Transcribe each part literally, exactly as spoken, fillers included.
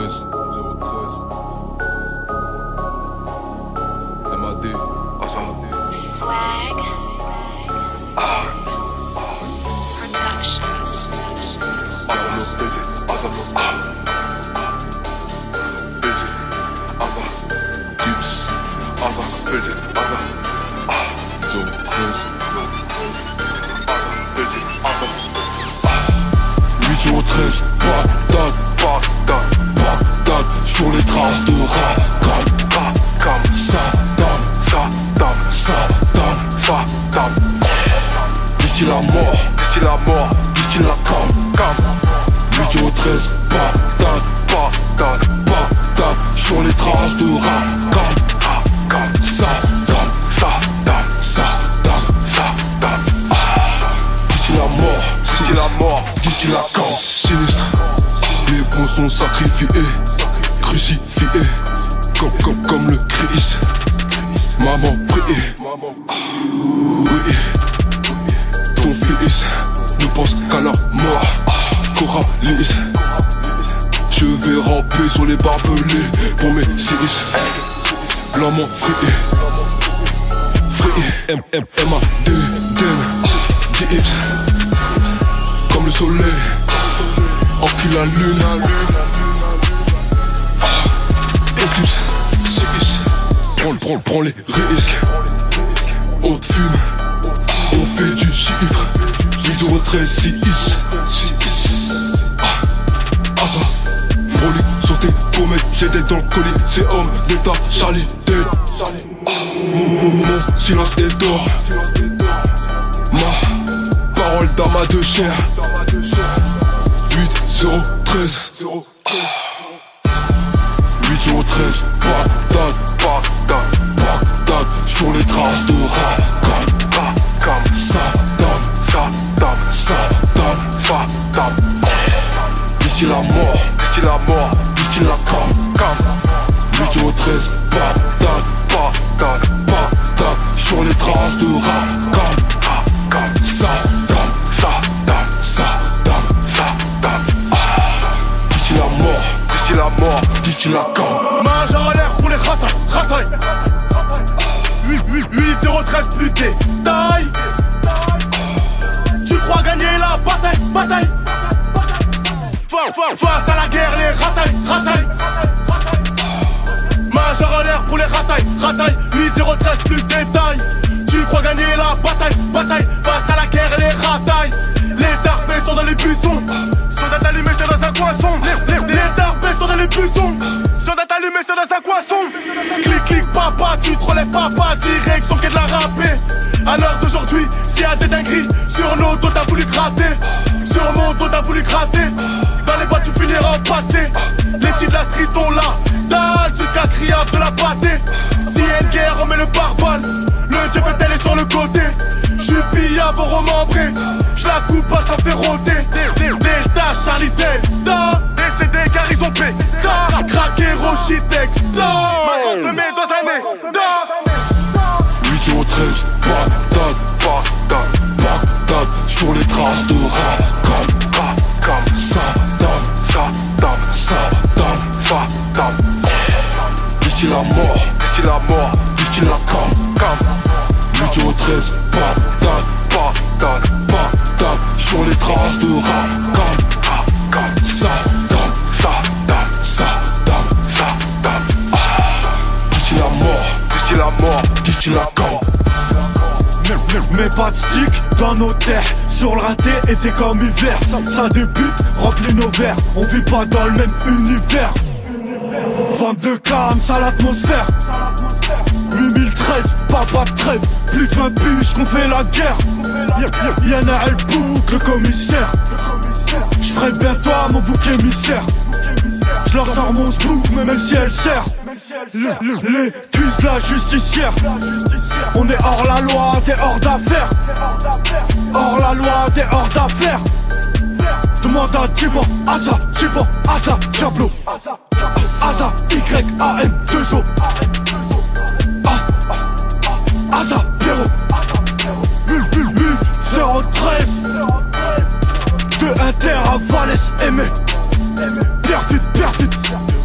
treize. M A D. Swag. Ah. Productions. Azam Busy. Azam. Ah. Busy. Azam. Dips. Azam. Busy. Azam. Ah. zéro treize. Azam Busy. Azam. huit zéro treize. Bagdad. Bagdad. Bagdad. Sur les traces de Rakam. Rakam. Saddam. Saddam. Saddam. Saddam. D'ici la mort. D'ici la mort. D'ici la cam. Cam. huit zéro treize. Bagdad. Bagdad. Bagdad. Sur les traces de Rakam. Rakam. Saddam. Saddam. Saddam. Saddam. D'ici la mort. D'ici la mort. D'ici la cam. Sinistre. Les bons sont sacrifiés. Crucifiés. Comme, comme, comme le Christ. Maman prie. Oui. Ton fils ne pense qu'à la mort. Coralis. Je vais ramper sur les barbelés pour mes six. L'homme free. Free. M M M A D D D X. Comme le soleil. Encule la lune. Eclipse. Prends, prends, prends les risques. On te fume. On fait du chiffre. huit zéro treize six. Asa. Frolic sur tes pommettes. J'étais dans le coliséum d'état Charlie Dead. Mon, mon silence est d'or. Ma parole d'ama de chair. huit zéro treize. huit zéro treize. Bagdad. Bagdad. Bagdad. Sur les traces de Rakam. Rakam. Saddam. Saddam. Saddam. Saddam. D'ici la mort. D'ici la mort. D'ici la cam. Cam. huit zéro treize. Bagdad. Bagdad. Bagdad. Sur les traces de Rakam. Rakam. Saddam. Saddam. Saddam. Saddam. D'ici la mort. D'ici la mort. D'ici la cam. Major en l'air pour les khataï, khataï. huit zéro treize plus détail. Tu crois gagner la bataille, bataille. Face à la guerre, les ratailles, ratailles. Major en l'air pour les ratailles, ratailles. huit zéro treize plus détail. Tu crois gagner la bataille, bataille. Face à la guerre, les ratailles. Les tarpés sont dans les buissons. Soldats allumés, c'est dans un coinçon. Les, les, les tarpés sont dans les buissons. Soldats allumés, c'est dans un coinçon. Clic, clic, papa, tu te relèves, papa. Direction qu'est de la râpée. À l'heure d'aujourd'hui, s'il y a des dingueries, sur nos dos t'as voulu gratter. Sur mon dos t'as voulu gratter. Dans les boîtes tu finiras en pâté. Les petits de la street ont la dalle jusqu'à criable de la pâté. S'il y a une guerre on met le pare-balles. Le Dieu fait elle est sur le côté. J'suis pillable au remembré. J'la coupe pas ça me fait rôter. Delta, Charlie Delta. Décédé car ils ont pété. Craqué Rochitex. Maintenant je me mets dans un nez. huit zéro treize. Bagdad. Bagdad. Bagdad. Sur les traces de Rakam. Rakam. Saddam. Saddam. Saddam. Saddam. D'ici la mort. D'ici la mort. D'ici la cam. Cam. huit zéro treize. Bagdad. Bagdad. Bagdad. Sur les traces de Rakam. Rakam. Saddam. Saddam. Saddam. Saddam. D'ici la mort. D'ici la mort. D'ici la cam. Mets pas de stick dans nos terres. Sur le raté était comme hiver. Ça débute, remplit nos verres. On vit pas dans le même univers. vingt-deux cam, ça l'atmosphère. huit mille treize, pas de trêve. Plus de vingt piges qu'on fait la guerre. Y'en a elle boucle le commissaire. J'ferai bien toi mon bouc émissaire. J'leur sors mon scoop même si elle sert. Le, le, les cuisses de la justicière. On est hors la loi, t'es hors d'affaires. Hors la loi, t'es hors d'affaires. Demande à Thibaut, Asa, Thibaut, Asa, Diablo. Asa, Y, A, N, deux O. Asa, Pierrot. huit zéro treize. De Inter à Valès, aimé. Perfide, perfide.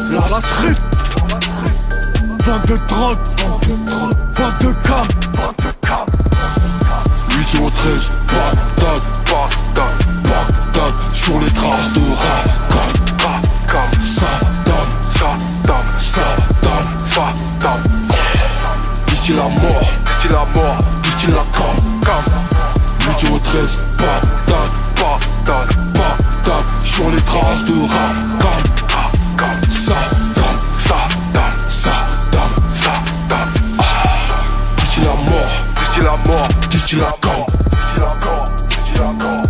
La street, vingt-deux drogue, vingt-deux cam, huit zéro treize, Bagdad, Bagdad, Bagdad, sur les traces de Rakam, Rakam, Saddam, Saddam, Saddam, Saddam. D'ici la mort, d'ici la mort, d'ici la cam, cam. huit zéro treize, Bagdad, Bagdad, Bagdad, sur les traces de Rakam, Rakam, Saddam, Saddam, Saddam, Saddam. D'ici la mort, d'ici la mort, d'ici la cam, d'ici la cam, d'ici la cam.